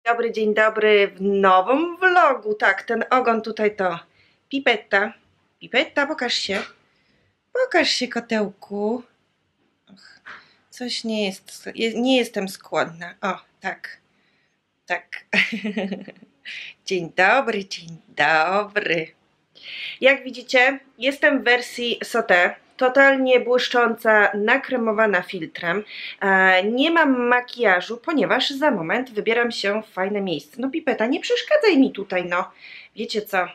Dzień dobry w nowym vlogu. Tak, ten ogon tutaj to Pipetta. Pipetta, pokaż się. Pokaż się, kotełku. Och, coś nie jestem skłonna. O, tak. Tak. Dzień dobry, dzień dobry. Jak widzicie, jestem w wersji sauté. Totalnie błyszcząca, nakremowana filtrem. Nie mam makijażu, ponieważ za moment wybieram się w fajne miejsce. No Pipeta, nie przeszkadzaj mi tutaj, no. Wiecie co?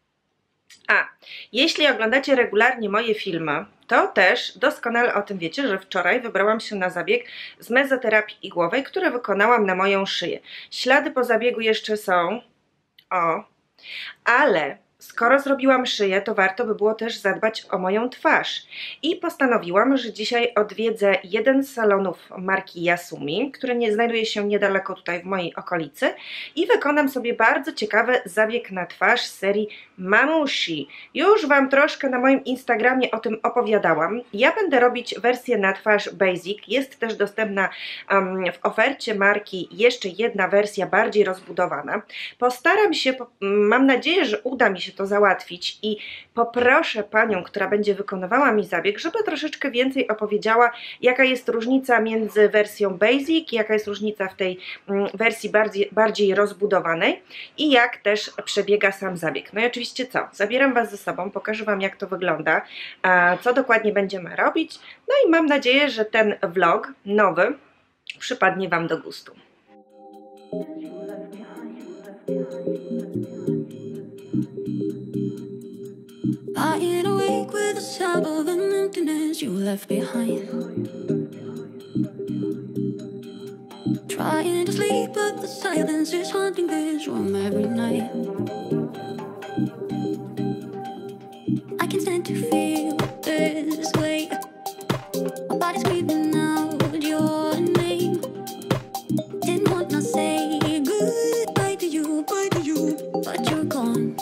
Jeśli oglądacie regularnie moje filmy, to też doskonale o tym wiecie, że wczoraj wybrałam się na zabieg z mezoterapii igłowej, który wykonałam na moją szyję. Ślady po zabiegu jeszcze są. O, ale skoro zrobiłam szyję, to warto by było też zadbać o moją twarz. I postanowiłam, że dzisiaj odwiedzę jeden z salonów marki Yasumi, który nie znajduje się niedaleko tutaj w mojej okolicy, i wykonam sobie bardzo ciekawy zabieg na twarz z serii Mamushi. Już Wam troszkę na moim Instagramie o tym opowiadałam. Ja będę robić wersję na twarz basic. Jest też dostępna w ofercie marki jeszcze jedna wersja bardziej rozbudowana. Postaram się, mam nadzieję, że uda mi się to załatwić i poproszę panią, która będzie wykonywała mi zabieg, żeby troszeczkę więcej opowiedziała, jaka jest różnica między wersją basic, jaka jest różnica w tej wersji bardziej rozbudowanej i jak też przebiega sam zabieg. No i oczywiście co? Zabieram Was ze sobą, pokażę Wam, jak to wygląda, co dokładnie będziemy robić, no i mam nadzieję, że ten vlog nowy przypadnie Wam do gustu. Lying awake with the sound of an emptiness you left behind. Trying to sleep, but the silence is haunting this room every night. I can stand to feel this way. My body's screaming out your name. Didn't want to say goodbye to you, but you're gone.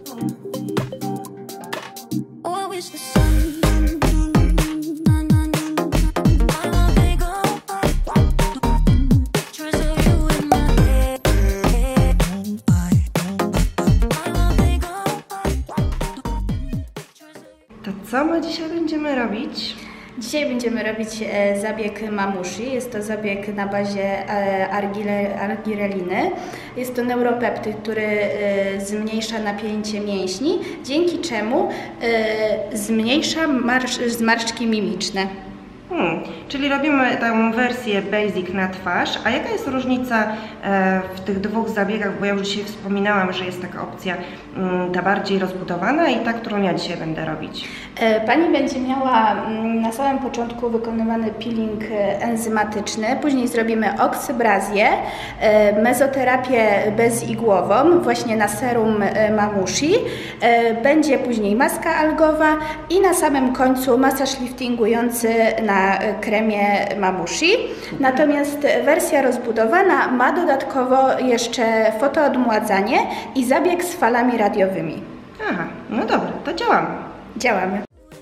Co my dzisiaj będziemy robić? Dzisiaj będziemy robić zabieg Mamushi. Jest to zabieg na bazie argireliny. Jest to neuropeptyd, który zmniejsza napięcie mięśni, dzięki czemu zmniejsza zmarszczki mimiczne. Czyli robimy tę wersję basic na twarz, a jaka jest różnica w tych dwóch zabiegach, bo ja już dzisiaj wspominałam, że jest taka opcja ta bardziej rozbudowana i ta, którą ja dzisiaj będę robić. Pani będzie miała na samym początku wykonywany peeling enzymatyczny, później zrobimy oksybrazję, mezoterapię bezigłową, właśnie na serum Mamushi, będzie później maska algowa i na samym końcu masaż liftingujący na kremie Mamushi. Natomiast wersja rozbudowana ma dodatkowo jeszcze fotoodmładzanie i zabieg z falami radiowymi. Aha, no dobra, to działamy. Działamy.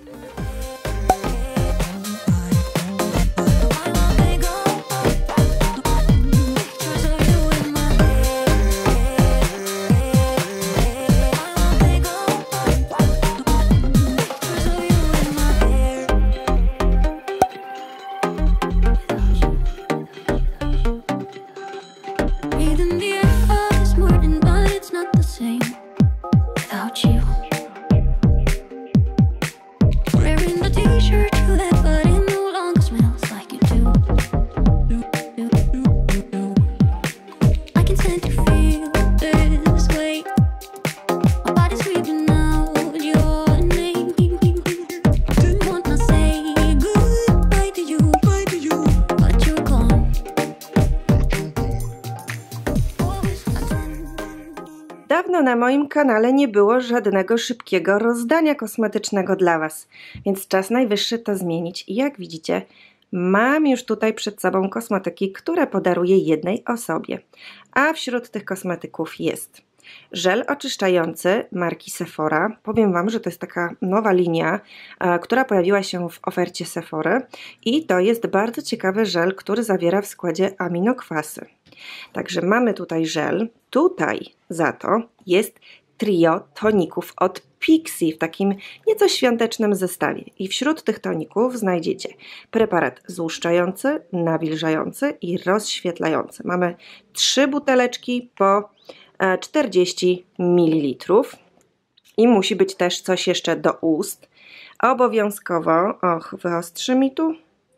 Dawno na moim kanale nie było żadnego szybkiego rozdania kosmetycznego dla Was, więc czas najwyższy to zmienić i jak widzicie, mam już tutaj przed sobą kosmetyki, które podaruję jednej osobie, a wśród tych kosmetyków jest żel oczyszczający marki Sephora. Powiem Wam, że to jest taka nowa linia, która pojawiła się w ofercie Sephory i to jest bardzo ciekawy żel, który zawiera w składzie aminokwasy. Także mamy tutaj żel, tutaj za to jest trio toników od Pixi w takim nieco świątecznym zestawie. I wśród tych toników znajdziecie preparat złuszczający, nawilżający i rozświetlający. Mamy 3 buteleczki po 40 ml. I musi być też coś jeszcze do ust. Obowiązkowo, wyostrzy mi tu,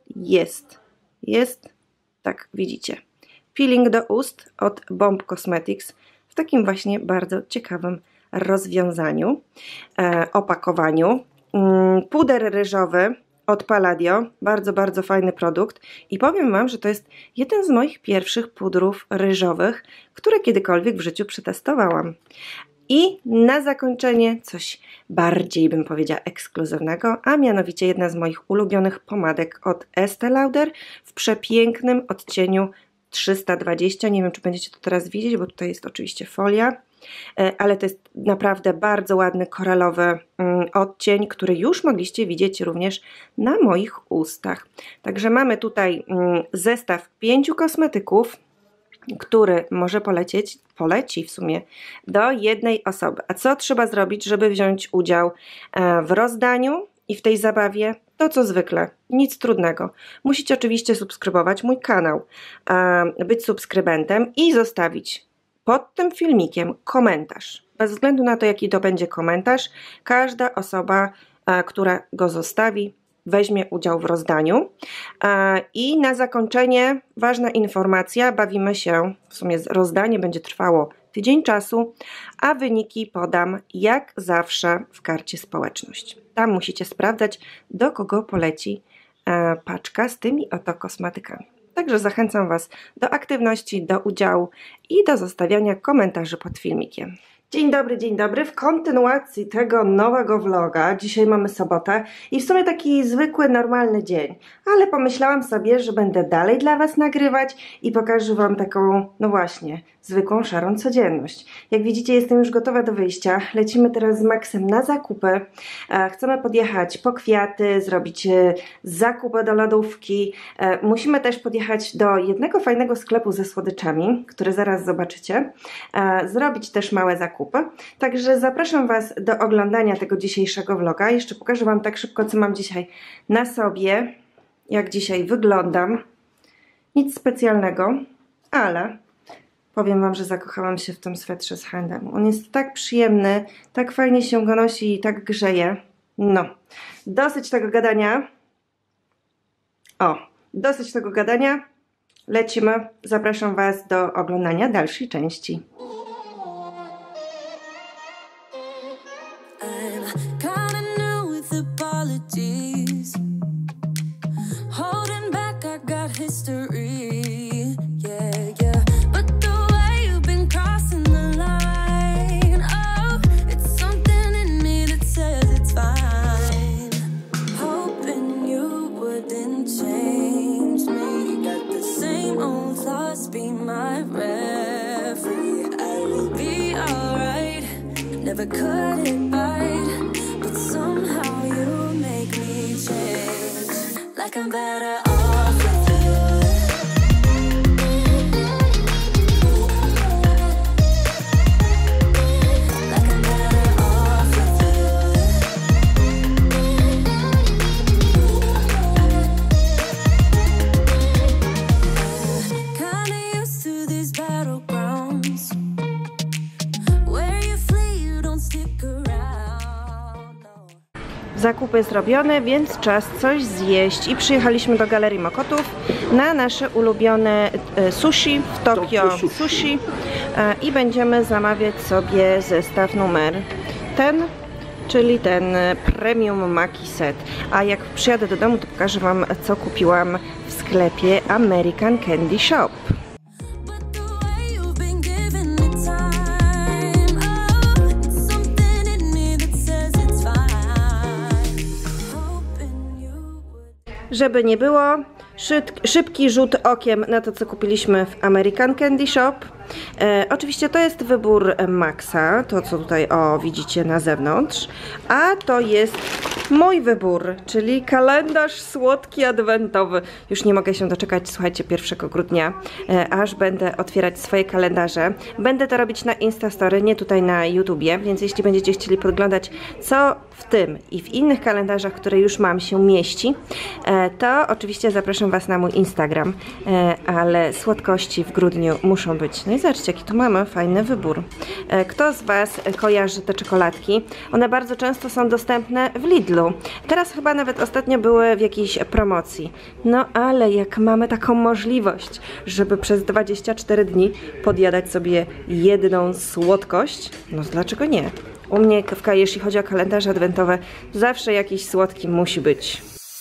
jest, tak widzicie, peeling do ust od Bomb Cosmetics w takim właśnie bardzo ciekawym rozwiązaniu, opakowaniu. Puder ryżowy od Palladio, bardzo fajny produkt i powiem Wam, że to jest jeden z moich pierwszych pudrów ryżowych, które kiedykolwiek w życiu przetestowałam. I na zakończenie coś bardziej, bym powiedziała, ekskluzywnego, a mianowicie jedna z moich ulubionych pomadek od Estée Lauder w przepięknym odcieniu 320. Nie wiem, czy będziecie to teraz widzieć, bo tutaj jest oczywiście folia, ale to jest naprawdę bardzo ładny koralowy odcień, który już mogliście widzieć również na moich ustach. Także mamy tutaj zestaw 5 kosmetyków, który może poleci w sumie do jednej osoby. A co trzeba zrobić, żeby wziąć udział w rozdaniu i w tej zabawie? To co zwykle, nic trudnego. Musicie oczywiście subskrybować mój kanał, być subskrybentem i zostawić pod tym filmikiem komentarz. Bez względu na to, jaki to będzie komentarz, każda osoba, która go zostawi, weźmie udział w rozdaniu. I na zakończenie ważna informacja, bawimy się, w sumie rozdanie będzie trwało tydzień czasu, a wyniki podam jak zawsze w karcie społeczność. Tam musicie sprawdzać, do kogo poleci paczka z tymi oto kosmetykami. Także zachęcam Was do aktywności, do udziału i do zostawiania komentarzy pod filmikiem. Dzień dobry, w kontynuacji tego nowego vloga. Dzisiaj mamy sobotę i w sumie taki zwykły, normalny dzień, ale pomyślałam sobie, że będę dalej dla Was nagrywać i pokażę Wam taką, no właśnie, zwykłą, szarą codzienność. Jak widzicie, jestem już gotowa do wyjścia. Lecimy teraz z Maxem na zakupy. Chcemy podjechać po kwiaty, zrobić zakupy do lodówki. Musimy też podjechać do jednego fajnego sklepu ze słodyczami, który zaraz zobaczycie. Zrobić też małe zakupy. Także zapraszam Was do oglądania tego dzisiejszego vloga. Jeszcze pokażę Wam tak szybko, co mam dzisiaj na sobie, jak dzisiaj wyglądam. Nic specjalnego, ale powiem Wam, że zakochałam się w tym swetrze z H&M. On jest tak przyjemny, tak fajnie się go nosi i tak grzeje. No, dosyć tego gadania. Dosyć tego gadania. Lecimy. Zapraszam Was do oglądania dalszej części. Never cut it right, but somehow you make me change. Like I'm better off with you. Like I'm better off with you. Kinda used to these battlegrounds. Zakupy zrobione, więc czas coś zjeść i przyjechaliśmy do Galerii Mokotów na nasze ulubione sushi w Tokyo Sushi i będziemy zamawiać sobie zestaw numer ten, czyli ten Premium Maki Set. A jak przyjadę do domu, to pokażę Wam, co kupiłam w sklepie American Candy Shop. Żeby nie było, szybki rzut okiem na to, co kupiliśmy w American Candy Shop. Oczywiście to jest wybór Maxa, to co tutaj widzicie na zewnątrz, a to jest mój wybór, czyli kalendarz słodki adwentowy. Już nie mogę się doczekać, słuchajcie, 1 grudnia, aż będę otwierać swoje kalendarze. Będę to robić na Instastory, nie tutaj na YouTubie, więc jeśli będziecie chcieli podglądać, co w tym i w innych kalendarzach, które już mam, się mieści, to oczywiście zapraszam Was na mój Instagram, ale słodkości w grudniu muszą być. No i zobaczcie, jaki tu mamy fajny wybór. Kto z Was kojarzy te czekoladki? One bardzo często są dostępne w Lidlu. Teraz chyba nawet ostatnio były w jakiejś promocji. No ale jak mamy taką możliwość, żeby przez 24 dni podjadać sobie jedną słodkość, no dlaczego nie? U mnie, jeśli chodzi o kalendarze adwentowe, zawsze jakiś słodki musi być.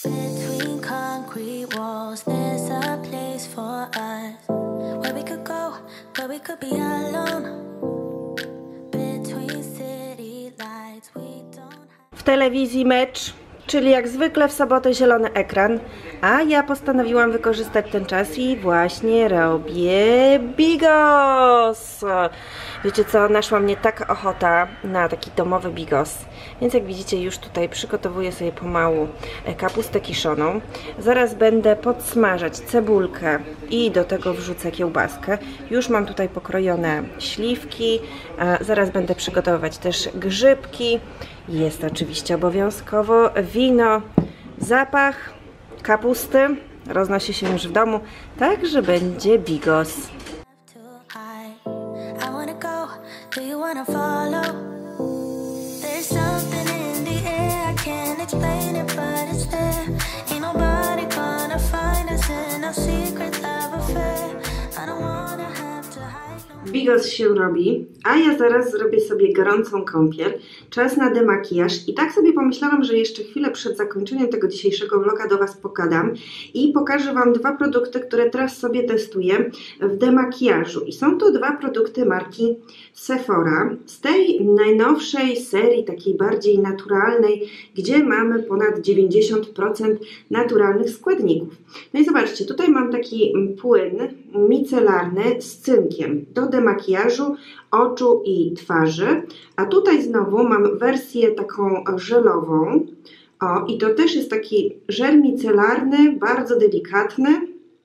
W telewizji mecz, czyli jak zwykle w sobotę zielony ekran, a ja postanowiłam wykorzystać ten czas i właśnie robię bigos. Wiecie co, naszła mnie taka ochota na taki domowy bigos, więc jak widzicie już tutaj przygotowuję sobie pomału kapustę kiszoną. Zaraz będę podsmażać cebulkę i do tego wrzucę kiełbaskę. Już mam tutaj pokrojone śliwki, zaraz będę przygotowywać też grzybki. Jest oczywiście obowiązkowo wino, zapach kapusty roznosi się już w domu, także będzie bigos. Bigos się robi, a ja zaraz zrobię sobie gorącą kąpiel, czas na demakijaż i tak sobie pomyślałam, że jeszcze chwilę przed zakończeniem tego dzisiejszego vloga do Was pogadam i pokażę Wam 2 produkty, które teraz sobie testuję w demakijażu i są to 2 produkty marki Sephora z tej najnowszej serii, takiej bardziej naturalnej, gdzie mamy ponad 90% naturalnych składników. No i zobaczcie, tutaj mam taki płyn micelarny z cynkiem do demakijażu oczu i twarzy, a tutaj znowu mam wersję taką żelową. O, i to też jest taki żel micelarny, bardzo delikatny,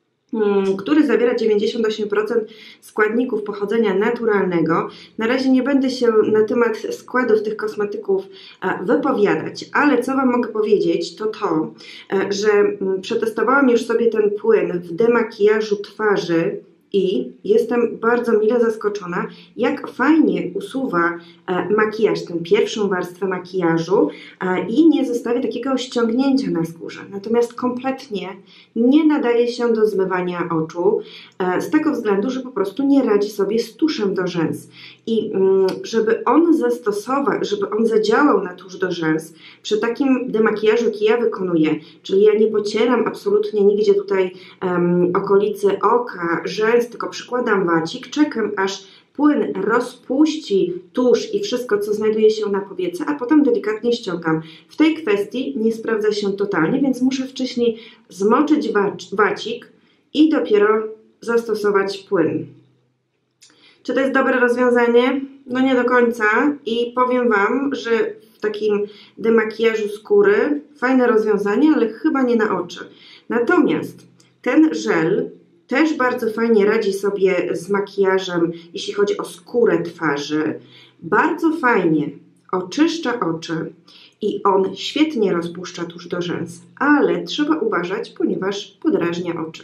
który zawiera 98% składników pochodzenia naturalnego. Na razie nie będę się na temat składów tych kosmetyków wypowiadać, ale co Wam mogę powiedzieć, to to, że przetestowałam już sobie ten płyn w demakijażu twarzy i jestem bardzo mile zaskoczona, jak fajnie usuwa makijaż, tę pierwszą warstwę makijażu i nie zostawia takiego ściągnięcia na skórze. Natomiast kompletnie nie nadaje się do zmywania oczu z tego względu, że po prostu nie radzi sobie z tuszem do rzęs. I żeby on żeby on zadziałał na tusz do rzęs, przy takim demakijażu, jaki ja wykonuję, czyli ja nie pocieram absolutnie nigdzie tutaj okolicy oka, rzęs, tylko przykładam wacik, czekam aż płyn rozpuści tusz i wszystko, co znajduje się na powiece, a potem delikatnie ściągam. W tej kwestii nie sprawdza się totalnie, więc muszę wcześniej zmoczyć wacik i dopiero zastosować płyn. Czy to jest dobre rozwiązanie? No nie do końca i powiem Wam, że w takim demakijażu skóry fajne rozwiązanie, ale chyba nie na oczy. Natomiast ten żel też bardzo fajnie radzi sobie z makijażem, jeśli chodzi o skórę twarzy. Bardzo fajnie oczyszcza oczy i on świetnie rozpuszcza tusz do rzęs, ale trzeba uważać, ponieważ podrażnia oczy.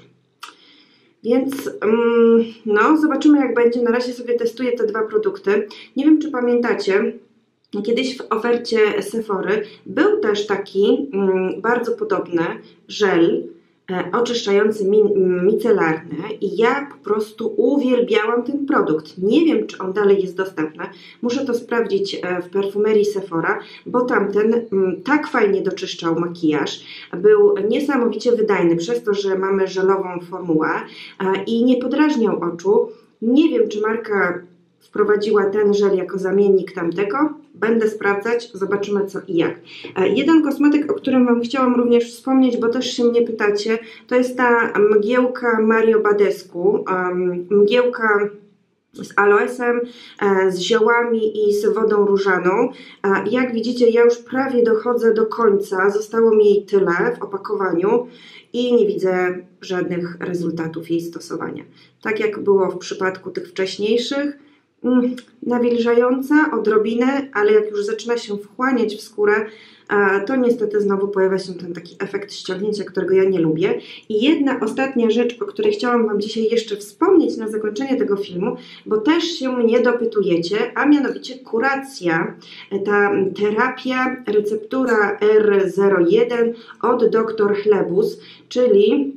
Więc no, zobaczymy jak będzie. Na razie sobie testuję te 2 produkty. Nie wiem, czy pamiętacie, kiedyś w ofercie Sephory był też taki bardzo podobny żel oczyszczający micelarny i ja po prostu uwielbiałam ten produkt. Nie wiem, czy on dalej jest dostępny. Muszę to sprawdzić w perfumerii Sephora, bo tamten tak fajnie doczyszczał makijaż. Był niesamowicie wydajny przez to, że mamy żelową formułę i nie podrażniał oczu. Nie wiem, czy marka wprowadziła ten żel jako zamiennik tamtego. Będę sprawdzać, zobaczymy co i jak. Jeden kosmetyk, o którym Wam chciałam również wspomnieć, bo też się mnie pytacie, to jest ta mgiełka Mario Badescu. Mgiełka z aloesem, z ziołami i z wodą różaną. Jak widzicie, ja już prawie dochodzę do końca, zostało mi jej tyle w opakowaniu i nie widzę żadnych rezultatów jej stosowania. Tak jak było w przypadku tych wcześniejszych, nawilżająca odrobinę, ale jak już zaczyna się wchłaniać w skórę, to niestety znowu pojawia się ten taki efekt ściągnięcia, którego ja nie lubię. I jedna ostatnia rzecz, o której chciałam Wam dzisiaj jeszcze wspomnieć na zakończenie tego filmu, bo też się mnie dopytujecie, a mianowicie kuracja, ta terapia, receptura R01 od Dr. Chlebus, czyli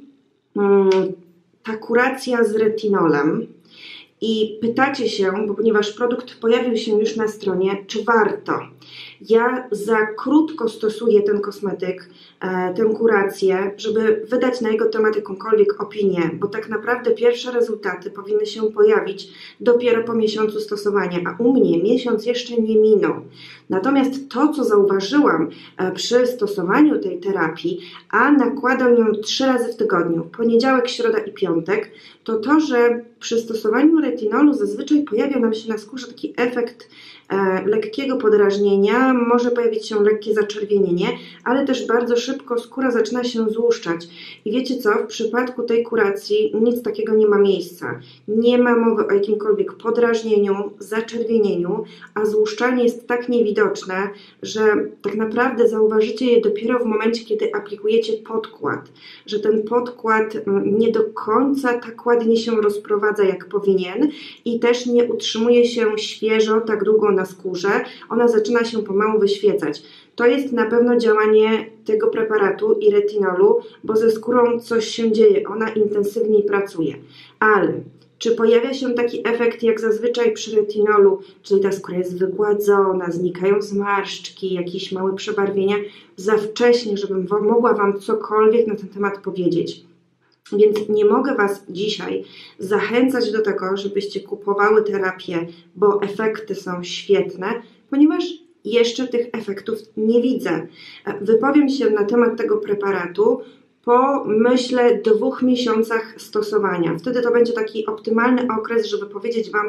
ta kuracja z retinolem. I pytacie się, bo ponieważ produkt pojawił się już na stronie, czy warto? Ja za krótko stosuję ten kosmetyk, tę kurację, żeby wydać na jego temat jakąkolwiek opinię, bo tak naprawdę pierwsze rezultaty powinny się pojawić dopiero po miesiącu stosowania, a u mnie miesiąc jeszcze nie minął. Natomiast to, co zauważyłam przy stosowaniu tej terapii, a nakładam ją 3 razy w tygodniu, poniedziałek, środa i piątek, to, że przy stosowaniu retinolu zazwyczaj pojawia nam się na skórze taki efekt lekkiego podrażnienia, może pojawić się lekkie zaczerwienienie, ale też bardzo szybko skóra zaczyna się złuszczać. I wiecie co? W przypadku tej kuracji nic takiego nie ma miejsca. Nie ma mowy o jakimkolwiek podrażnieniu, zaczerwienieniu, a złuszczanie jest tak niewidoczne, że tak naprawdę zauważycie je dopiero w momencie, kiedy aplikujecie podkład. Że ten podkład nie do końca tak ładnie się rozprowadza, jak powinien i też nie utrzymuje się świeżo tak długo na skórze, ona zaczyna się pomału wyświecać. To jest na pewno działanie tego preparatu i retinolu, bo ze skórą coś się dzieje, ona intensywniej pracuje. Ale czy pojawia się taki efekt jak zazwyczaj przy retinolu, czyli ta skóra jest wygładzona, znikają zmarszczki, jakieś małe przebarwienia? Za wcześnie, żebym mogła Wam cokolwiek na ten temat powiedzieć. Więc nie mogę Was dzisiaj zachęcać do tego, żebyście kupowały terapię, bo efekty są świetne, ponieważ jeszcze tych efektów nie widzę. Wypowiem się na temat tego preparatu po, myślę, 2 miesiącach stosowania. Wtedy to będzie taki optymalny okres, żeby powiedzieć Wam,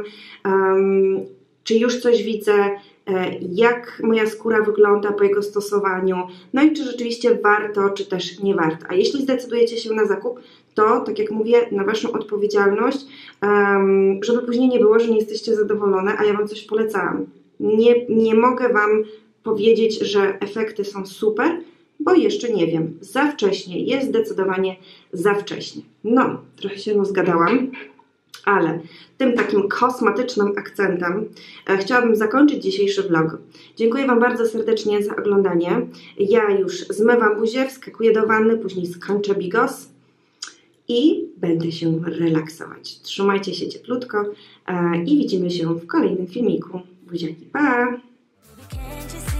czy już coś widzę, jak moja skóra wygląda po jego stosowaniu, no i czy rzeczywiście warto, czy też nie warto. A jeśli zdecydujecie się na zakup, to, tak jak mówię, na Waszą odpowiedzialność, żeby później nie było, że nie jesteście zadowolone, a ja Wam coś polecałam. Nie mogę Wam powiedzieć, że efekty są super, bo jeszcze nie wiem. Za wcześnie, jest zdecydowanie za wcześnie. No, trochę się rozgadałam. Ale tym takim kosmetycznym akcentem chciałabym zakończyć dzisiejszy vlog. Dziękuję Wam bardzo serdecznie za oglądanie. Ja już zmywam buzię, wskakuję do wanny, później skończę bigos i będę się relaksować. Trzymajcie się cieplutko i widzimy się w kolejnym filmiku. Buziaki, pa!